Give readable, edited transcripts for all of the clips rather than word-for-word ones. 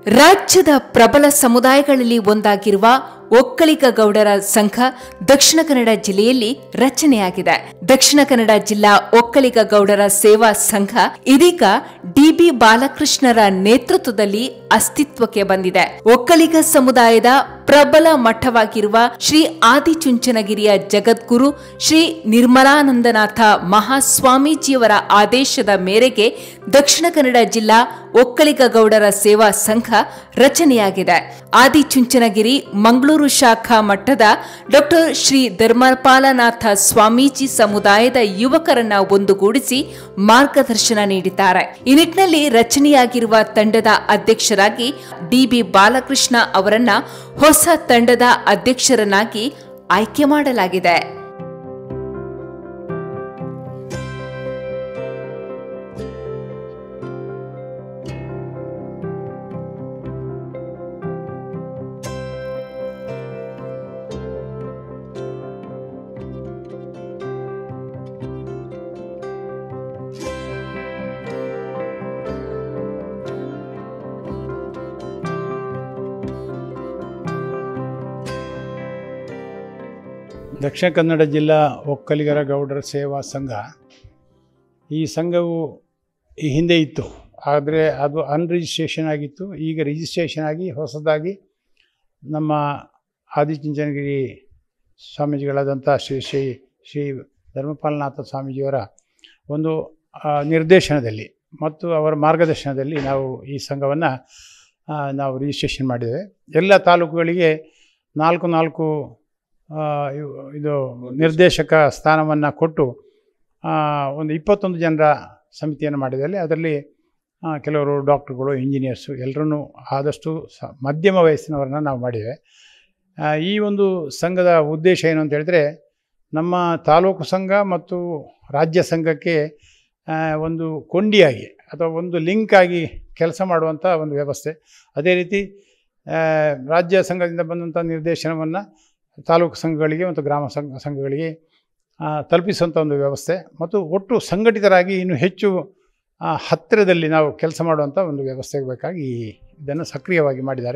ರಾಜ್ಯದ ಪ್ರಬಲ ಸಮುದಾಯಗಳಲ್ಲಿ ಒಂದಾಗಿರುವ ಒಕ್ಕಲಿಗ ಗೌಡರ ಸಂಘ ದಕ್ಷಿಣ ಕನ್ನಡ ಜಿಲ್ಲೆಯಲ್ಲಿ ರಚನೆಯಾಗಿದೆ. ದಕ್ಷಿಣ ಕನ್ನಡ ಜಿಲ್ಲಾ ಒಕ್ಕಲಿಗ ಗೌಡರ ಸೇವಾ ಸಂಘ ಇದೀಗ ಡಿಬಿ ಬಾಲಕೃಷ್ಣರ ನೇತೃತ್ವದಲ್ಲಿ ಅಸ್ತಿತ್ವಕ್ಕೆ ಬಂದಿದೆ. ಒಕ್ಕಲಿಗ ಸಮುದಾಯದ ಪ್ರಬಲ ಮಠವಾಗಿರುವ ಶ್ರೀ ಆದಿಚುಂಚನಗಿರಿಯ ಜಗದ್ಗುರು ಶ್ರೀ ನಿರ್ಮಲಾನಂದನಾಥ ಮಹಾಸ್ವಾಮೀಜಿಯವರ ಆದೇಶದ ಮೇರೆಗೆ ದಕ್ಷಿಣ ಕನ್ನಡ ಜಿಲ್ಲಾ ಒಕ್ಕಲಿಗ ಗೌಡರ ಸೇವಾ ಸಂಘ ರಚನೆಯಾಗಿದೆ. ಆದಿಚುಂಚನಗಿರಿ ಮಂಗಳೂರು ಶಾಖಾ ಮಠದ ಡಾಕ್ಟರ್ ಶ್ರೀ ಧರ್ಮಪಾಲನಾಥ ಸ್ವಾಮೀಜಿ ಸಮುದಾಯದ ಯುವಕರನ್ನ ಒಂದುಗೂಡಿಸಿ ಮಾರ್ಗದರ್ಶನ ನೀಡಿದ್ದಾರೆ. ಈ ನಿಟ್ಟಿನಲ್ಲಿ ರಚನೆಯಾಗಿರುವ ತಂಡದ ಅಧ್ಯಕ್ಷರಾಗಿ ಡಿಬಿ ಬಾಲಕೃಷ್ಣ ಅವರನ್ನ ಹೊಸ ತಂಡದ ಅಧ್ಯಕ್ಷರನ್ನಾಗಿ ಆಯ್ಕೆ ಮಾಡಲಾಗಿದೆ. ದಕ್ಷಿಣ ಕನ್ನಡ ಜಿಲ್ಲಾ ಒಕ್ಕಲಿಗರ ಗೌಡರ ಸೇವಾ ಸಂಘ ಈ ಸಂಘವು ಈ ಹಿಂದೆ ಇತ್ತು, ಆದರೆ ಅದು ಅನ್ರಿಜಿಸ್ಟ್ರೇಷನ್ ಆಗಿತ್ತು. ಈಗ ರಿಜಿಸ್ಟ್ರೇಷನ್ ಆಗಿ ಹೊಸದಾಗಿ ನಮ್ಮ ಆದಿಚುಂಚನಗಿರಿ ಸ್ವಾಮೀಜಿಗಳಾದಂಥ ಶ್ರೀ ಧರ್ಮಪಾಲನಾಥ ಸ್ವಾಮೀಜಿಯವರ ಒಂದು ನಿರ್ದೇಶನದಲ್ಲಿ ಮತ್ತು ಅವರ ಮಾರ್ಗದರ್ಶನದಲ್ಲಿ ನಾವು ಈ ಸಂಘವನ್ನು ನಾವು ರಿಜಿಸ್ಟ್ರೇಷನ್ ಮಾಡಿದ್ದೇವೆ. ಎಲ್ಲ ತಾಲೂಕುಗಳಿಗೆ ನಾಲ್ಕು ಇದು ನಿರ್ದೇಶಕ ಸ್ಥಾನವನ್ನು ಕೊಟ್ಟು ಒಂದು 21 ಜನರ ಸಮಿತಿಯನ್ನು ಮಾಡಿದಲ್ಲಿ ಅದರಲ್ಲಿ ಕೆಲವರು ಡಾಕ್ಟ್ರುಗಳು, ಇಂಜಿನಿಯರ್ಸು ಎಲ್ಲರೂ ಆದಷ್ಟು ಮಧ್ಯಮ ವಯಸ್ಸಿನವರನ್ನು ನಾವು ಮಾಡಿದ್ದೇವೆ. ಈ ಒಂದು ಸಂಘದ ಉದ್ದೇಶ ಏನು ಅಂತ ಹೇಳಿದ್ರೆ, ನಮ್ಮ ತಾಲೂಕು ಸಂಘ ಮತ್ತು ರಾಜ್ಯ ಸಂಘಕ್ಕೆ ಒಂದು ಕೊಂಡಿಯಾಗಿ ಅಥವಾ ಒಂದು ಲಿಂಕ್ ಆಗಿ ಕೆಲಸ ಮಾಡುವಂಥ ಒಂದು ವ್ಯವಸ್ಥೆ. ಅದೇ ರೀತಿ ರಾಜ್ಯ ಸಂಘದಿಂದ ಬಂದಂಥ ನಿರ್ದೇಶನವನ್ನು ತಾಲೂಕು ಸಂಘಗಳಿಗೆ ಮತ್ತು ಗ್ರಾಮ ಸಂಘಗಳಿಗೆ ತಲುಪಿಸುವಂಥ ಒಂದು ವ್ಯವಸ್ಥೆ ಮತ್ತು ಒಟ್ಟು ಸಂಘಟಿತರಾಗಿ ಇನ್ನೂ ಹೆಚ್ಚು ಹತ್ತಿರದಲ್ಲಿ ನಾವು ಕೆಲಸ ಮಾಡುವಂಥ ಒಂದು ವ್ಯವಸ್ಥೆಗೆ ಬೇಕಾಗಿ ಇದನ್ನು ಸಕ್ರಿಯವಾಗಿ ಮಾಡಿದ್ದಾರೆ.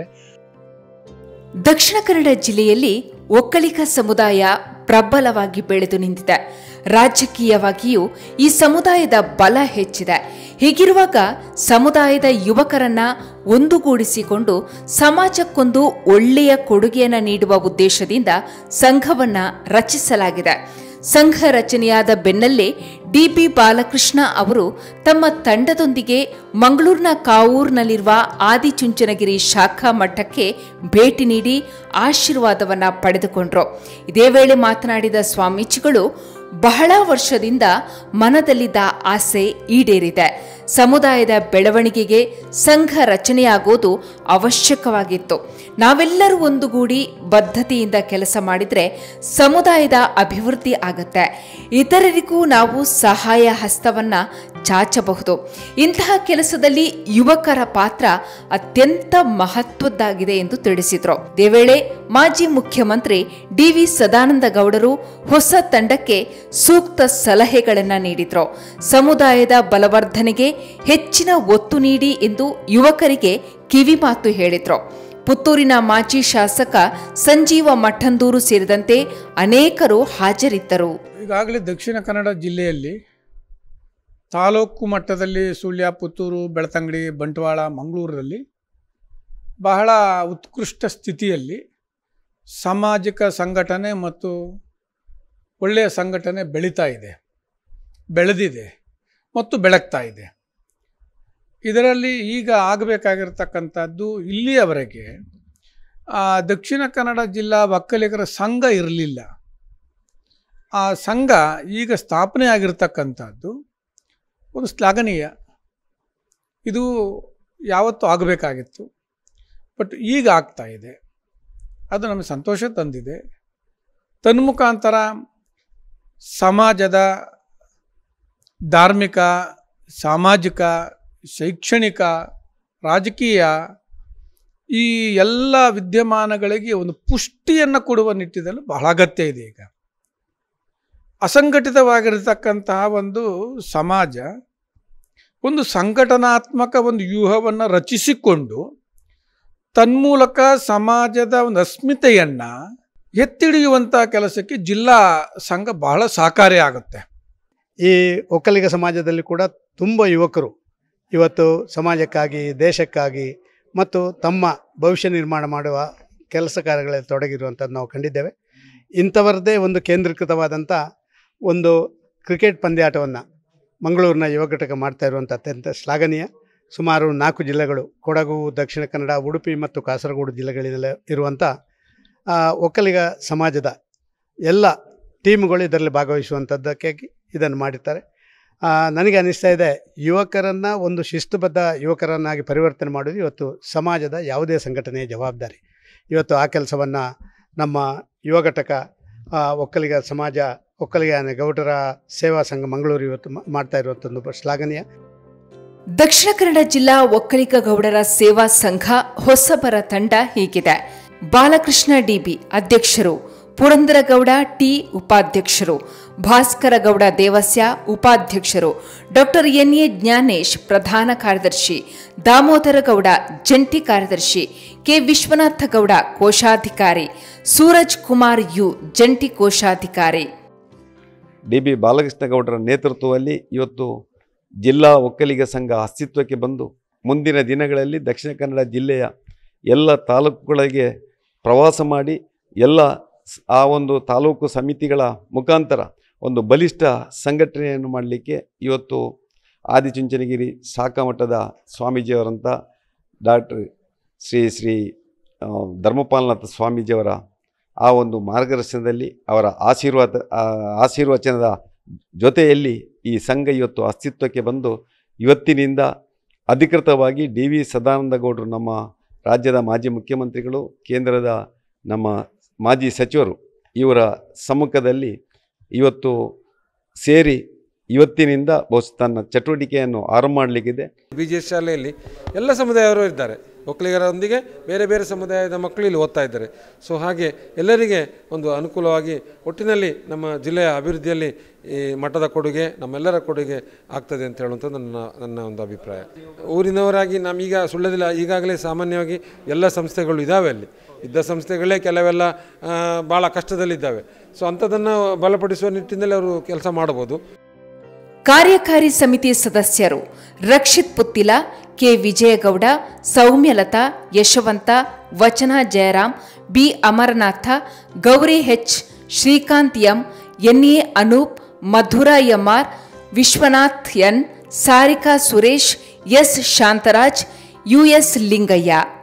ದಕ್ಷಿಣ ಕನ್ನಡ ಜಿಲ್ಲೆಯಲ್ಲಿ ಒಕ್ಕಲಿಗ ಸಮುದಾಯ ಪ್ರಬಲವಾಗಿ ಬೆಳೆದು ನಿಂತಿದೆ. ರಾಜಕೀಯವಾಗಿಯೂ ಈ ಸಮುದಾಯದ ಬಲ ಹೆಚ್ಚಿದೆ. ಹೀಗಿರುವಾಗ ಸಮುದಾಯದ ಯುವಕರನ್ನ ಒಂದುಗೂಡಿಸಿಕೊಂಡು ಸಮಾಜಕ್ಕೊಂದು ಒಳ್ಳೆಯ ಕೊಡುಗೆಯನ್ನು ನೀಡುವ ಉದ್ದೇಶದಿಂದ ಸಂಘವನ್ನ ರಚಿಸಲಾಗಿದೆ. ಸಂಘ ರಚನೆಯಾದ ಬೆನ್ನಲ್ಲೇ ಡಿಬಿ ಬಾಲಕೃಷ್ಣ ಅವರು ತಮ್ಮ ತಂಡದೊಂದಿಗೆ ಮಂಗಳೂರಿನ ಕಾವೂರಿನಲ್ಲಿರುವ ಆದಿಚುಂಚನಗಿರಿ ಶಾಖಾ ಮಠಕ್ಕೆ ಭೇಟಿ ನೀಡಿ ಆಶೀರ್ವಾದವನ್ನ ಪಡೆದುಕೊಂಡ್ರು. ಇದೇ ವೇಳೆ ಮಾತನಾಡಿದ ಸ್ವಾಮೀಜಿಗಳು, ಬಹಳ ವರ್ಷದಿಂದ ಮನದಲ್ಲಿದ್ದ ಆಸೆ ಈಡೇರಿದೆ. ಸಮುದಾಯದ ಬೆಳವಣಿಗೆಗೆ ಸಂಘ ರಚನೆಯಾಗೋದು ಅವಶ್ಯಕವಾಗಿತ್ತು. ನಾವೆಲ್ಲರೂ ಒಂದುಗೂಡಿ ಬದ್ಧತೆಯಿಂದ ಕೆಲಸ ಮಾಡಿದರೆ ಸಮುದಾಯದ ಅಭಿವೃದ್ಧಿ ಆಗತ್ತೆ. ಇತರರಿಗೂ ನಾವು ಸಹಾಯ ಹಸ್ತವನ್ನ ಚಾಚಬಹುದು. ಇಂತಹ ಕೆಲಸದಲ್ಲಿ ಯುವಕರ ಪಾತ್ರ ಅತ್ಯಂತ ಮಹತ್ವದ್ದಾಗಿದೆ ಎಂದು ತಿಳಿಸಿದರು. ಇದೇ ವೇಳೆ ಮಾಜಿ ಮುಖ್ಯಮಂತ್ರಿ ಡಿವಿ ಸದಾನಂದ ಗೌಡರು ಹೊಸ ತಂಡಕ್ಕೆ ಸೂಕ್ತ ಸಲಹೆಗಳನ್ನು ನೀಡಿದರು. ಸಮುದಾಯದ ಬಲವರ್ಧನೆಗೆ ಹೆಚ್ಚಿನ ಒತ್ತು ನೀಡಿ ಎಂದು ಯುವಕರಿಗೆ ಕಿವಿಮಾತು ಹೇಳಿದರು. ಪುತ್ತೂರಿನ ಮಾಜಿ ಶಾಸಕ ಸಂಜೀವ ಮಠಂದೂರು ಸೇರಿದಂತೆ ಅನೇಕರು ಹಾಜರಿದ್ದರು. ಈಗಾಗಲೇ ದಕ್ಷಿಣ ಕನ್ನಡ ಜಿಲ್ಲೆಯಲ್ಲಿ ತಾಲೂಕು ಮಟ್ಟದಲ್ಲಿ ಸುಳ್ಯ, ಪುತ್ತೂರು, ಬೆಳ್ತಂಗಡಿ, ಬಂಟ್ವಾಳ, ಮಂಗಳೂರಲ್ಲಿ ಬಹಳ ಉತ್ಕೃಷ್ಟ ಸ್ಥಿತಿಯಲ್ಲಿ ಸಾಮಾಜಿಕ ಸಂಘಟನೆ ಮತ್ತು ಒಳ್ಳೆಯ ಸಂಘಟನೆ ಬೆಳೆದಿದೆ ಮತ್ತು ಬೆಳಗ್ತಾ ಇದೆ. ಇದರಲ್ಲಿ ಈಗ ಆಗಬೇಕಾಗಿರ್ತಕ್ಕಂಥದ್ದು, ಇಲ್ಲಿಯವರೆಗೆ ದಕ್ಷಿಣ ಕನ್ನಡ ಜಿಲ್ಲಾ ಒಕ್ಕಲಿಗರ ಸಂಘ ಇರಲಿಲ್ಲ. ಆ ಸಂಘ ಈಗ ಸ್ಥಾಪನೆ ಆಗಿರ್ತಕ್ಕಂಥದ್ದು ಒಂದು ಶ್ಲಾಘನೀಯ. ಇದು ಯಾವತ್ತೂ ಆಗಬೇಕಾಗಿತ್ತು, ಬಟ್ ಈಗ ಆಗ್ತಾ ಇದೆ. ಅದು ನಮಗೆ ಸಂತೋಷ ತಂದಿದೆ. ತನ್ಮುಖಾಂತರ ಸಮಾಜದ ಧಾರ್ಮಿಕ, ಸಾಮಾಜಿಕ, ಶೈಕ್ಷಣಿಕ, ರಾಜಕೀಯ ಈ ಎಲ್ಲ ವಿದ್ಯಮಾನಗಳಿಗೆ ಒಂದು ಪುಷ್ಟಿಯನ್ನು ಕೊಡುವ ನಿಟ್ಟಿನಲ್ಲಿ ಬಹಳ ಅಗತ್ಯ ಇದೆ. ಈಗ ಅಸಂಘಟಿತವಾಗಿರತಕ್ಕಂತಹ ಒಂದು ಸಮಾಜ ಒಂದು ಸಂಘಟನಾತ್ಮಕ ಒಂದು ವ್ಯೂಹವನ್ನು ರಚಿಸಿಕೊಂಡು ತನ್ಮೂಲಕ ಸಮಾಜದ ಒಂದು ಅಸ್ಮಿತೆಯನ್ನು ಎತ್ತಿಡಿಯುವಂಥ ಕೆಲಸಕ್ಕೆ ಜಿಲ್ಲಾ ಸಂಘ ಬಹಳ ಸಹಕಾರಿ ಆಗುತ್ತೆ. ಈ ಒಕ್ಕಲಿಗ ಸಮಾಜದಲ್ಲಿ ಕೂಡ ತುಂಬ ಯುವಕರು ಇವತ್ತು ಸಮಾಜಕ್ಕಾಗಿ, ದೇಶಕ್ಕಾಗಿ ಮತ್ತು ತಮ್ಮ ಭವಿಷ್ಯ ನಿರ್ಮಾಣ ಮಾಡುವ ಕೆಲಸ ಕಾರ್ಯಗಳಲ್ಲಿ ತೊಡಗಿರುವಂಥದ್ದು ನಾವು ಕಂಡಿದ್ದೇವೆ. ಇಂಥವರದ್ದೇ ಒಂದು ಕೇಂದ್ರೀಕೃತವಾದಂಥ ಒಂದು ಕ್ರಿಕೆಟ್ ಪಂದ್ಯಾಟವನ್ನು ಮಂಗಳೂರಿನ ಯುವ ಘಟಕ ಮಾಡ್ತಾ ಇರುವಂಥ ಅತ್ಯಂತ ಶ್ಲಾಘನೀಯ. ಸುಮಾರು 4 ಜಿಲ್ಲೆಗಳು, ಕೊಡಗು, ದಕ್ಷಿಣ ಕನ್ನಡ, ಉಡುಪಿ ಮತ್ತು ಕಾಸರಗೋಡು ಜಿಲ್ಲೆಗಳಿಂದಲೇ ಇರುವಂಥ ಒಕ್ಕಲಿಗ ಸಮಾಜದ ಎಲ್ಲ ಟೀಮುಗಳು ಇದರಲ್ಲಿ ಭಾಗವಹಿಸುವಂಥದ್ದಕ್ಕೆ ಇದನ್ನು ಮಾಡಿರ್ತಾರೆ. ನನಗೆ ಅನ್ನಿಸ್ತಾ ಇದೆ, ಯುವಕರನ್ನು ಒಂದು ಶಿಸ್ತುಬದ್ಧ ಯುವಕರನ್ನಾಗಿ ಪರಿವರ್ತನೆ ಮಾಡೋದು ಇವತ್ತು ಸಮಾಜದ ಯಾವುದೇ ಸಂಘಟನೆಯ ಜವಾಬ್ದಾರಿ. ಇವತ್ತು ಆ ಕೆಲಸವನ್ನು ನಮ್ಮ ಯುವ ಘಟಕ, ಒಕ್ಕಲಿಗ ಸಮಾಜ, ಒಕ್ಕಲಿಗ ಗೌಡರ ಸೇವಾ ಸಂಘ ಮಂಗಳೂರು ಇವತ್ತು ಮಾಡ್ತಾ ಇರುವಂಥದ್ದು ಶ್ಲಾಘನೀಯ. ದಕ್ಷಿಣ ಕನ್ನಡ ಜಿಲ್ಲಾ ಒಕ್ಕಲಿಗ ಗೌಡರ ಸೇವಾ ಸಂಘ ಹೊಸಬರ ತಂಡ ಹೀಗಿದೆ: ಬಾಲಕೃಷ್ಣ ಡಿಬಿ ಅಧ್ಯಕ್ಷರು, ಪುರಂದರಗೌಡ ಟಿ ಉಪಾಧ್ಯಕ್ಷರು, ಭಾಸ್ಕರಗೌಡ ದೇವಸ್ಯ ಉಪಾಧ್ಯಕ್ಷರು, ಡಾಕ್ಟರ್ ಎನ್ಎ ಜ್ಞಾನೇಶ್ ಪ್ರಧಾನ ಕಾರ್ಯದರ್ಶಿ, ದಾಮೋದರಗೌಡ ಜಂಟಿ ಕಾರ್ಯದರ್ಶಿ, ಕೆ ವಿಶ್ವನಾಥಗೌಡ ಕೋಶಾಧಿಕಾರಿ, ಸೂರಜ್ ಕುಮಾರ್ ಯು ಜಂಟಿ ಕೋಶಾಧಿಕಾರಿ. ಡಿ.ಬಿ. ಬಾಲಕೃಷ್ಣ ಗೌಡರ ನೇತೃತ್ವದಲ್ಲಿ ಇವತ್ತು ಜಿಲ್ಲಾ ಒಕ್ಕಲಿಗ ಸಂಘ ಅಸ್ತಿತ್ವಕ್ಕೆ ಬಂದು ಮುಂದಿನ ದಿನಗಳಲ್ಲಿ ದಕ್ಷಿಣ ಕನ್ನಡ ಜಿಲ್ಲೆಯ ಎಲ್ಲ ತಾಲೂಕುಗಳಿಗೆ ಪ್ರವಾಸ ಮಾಡಿ ಎಲ್ಲ ಆ ಒಂದು ತಾಲೂಕು ಸಮಿತಿಗಳ ಮುಖಾಂತರ ಒಂದು ಬಲಿಷ್ಠ ಸಂಘಟನೆಯನ್ನು ಮಾಡಲಿಕ್ಕೆ ಇವತ್ತು ಆದಿಚುಂಚನಗಿರಿ ಶಾಖಾ ಮಠದ ಸ್ವಾಮೀಜಿಯವರಂಥ ಡಾಕ್ಟರ್ ಶ್ರೀ ಧರ್ಮಪಾಲನಾಥ ಸ್ವಾಮೀಜಿಯವರ ಆ ಒಂದು ಮಾರ್ಗದರ್ಶನದಲ್ಲಿ ಅವರ ಆಶೀರ್ವಚನದ ಜೊತೆಯಲ್ಲಿ ಈ ಸಂಘ ಇವತ್ತು ಅಸ್ತಿತ್ವಕ್ಕೆ ಬಂದು ಇವತ್ತಿನಿಂದ ಅಧಿಕೃತವಾಗಿ ಡಿ.ವಿ. ಸದಾನಂದ ಗೌಡರು, ನಮ್ಮ ರಾಜ್ಯದ ಮಾಜಿ ಮುಖ್ಯಮಂತ್ರಿಗಳು, ಕೇಂದ್ರದ ನಮ್ಮ ಮಾಜಿ ಸಚಿವರು, ಇವರ ಸಮ್ಮುಖದಲ್ಲಿ ಇವತ್ತು ಸೇರಿ ಇವತ್ತಿನಿಂದ ಬಹುಶಃ ತನ್ನ ಚಟುವಟಿಕೆಯನ್ನು ಆರಂಭ ಮಾಡಲಿಕ್ಕಿದೆ. BGS ಶಾಲೆಯಲ್ಲಿ ಎಲ್ಲ ಸಮುದಾಯವರು ಇದ್ದಾರೆ. ಒಕ್ಕಲಿಗರೊಂದಿಗೆ ಬೇರೆ ಬೇರೆ ಸಮುದಾಯದ ಮಕ್ಕಳು ಇಲ್ಲಿ ಓದ್ತಾ ಇದ್ದಾರೆ. ಸೊ ಹಾಗೆ ಎಲ್ಲರಿಗೆ ಒಂದು ಅನುಕೂಲವಾಗಿ ಒಟ್ಟಿನಲ್ಲಿ ನಮ್ಮ ಜಿಲ್ಲೆಯ ಅಭಿವೃದ್ಧಿಯಲ್ಲಿ ಈ ಮಠದ ಕೊಡುಗೆ, ನಮ್ಮೆಲ್ಲರ ಕೊಡುಗೆ ಆಗ್ತದೆ ಅಂತ ಹೇಳುವಂಥದ್ದು ನನ್ನ ಒಂದು ಅಭಿಪ್ರಾಯ. ಊರಿನವರಾಗಿ ನಮೀಗ ಸುಳ್ಳದಿಲ್ಲ, ಈಗಾಗಲೇ ಸಾಮಾನ್ಯವಾಗಿ ಎಲ್ಲ ಸಂಸ್ಥೆಗಳು ಇದ್ದಾವೆ. ಅಲ್ಲಿ ಇದ್ದ ಸಂಸ್ಥೆಗಳೇ ಕೆಲವೆಲ್ಲ ಭಾಳ ಕಷ್ಟದಲ್ಲಿದ್ದಾವೆ. ಸೊ ಅಂಥದ್ದನ್ನು ಬಲಪಡಿಸುವ ನಿಟ್ಟಿನಲ್ಲಿ ಅವರು ಕೆಲಸ ಮಾಡ್ಬೋದು. ಕಾರ್ಯಕಾರಿ ಸಮಿತಿ ಸದಸ್ಯರು: Rakshith Puttila, K Vijayagowda, Soumyalatha, Yashavantha, Vachana Jayaram, B Amaranatha, Gowri H, Srikanth M, NA Anoop, Madhura MR, Vishwanath N, Sarika Suresh, S Shantharaj, US Lingayya.